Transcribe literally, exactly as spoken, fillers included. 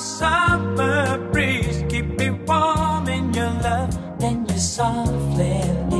summer breeze. Keep me warm in your love, then you softly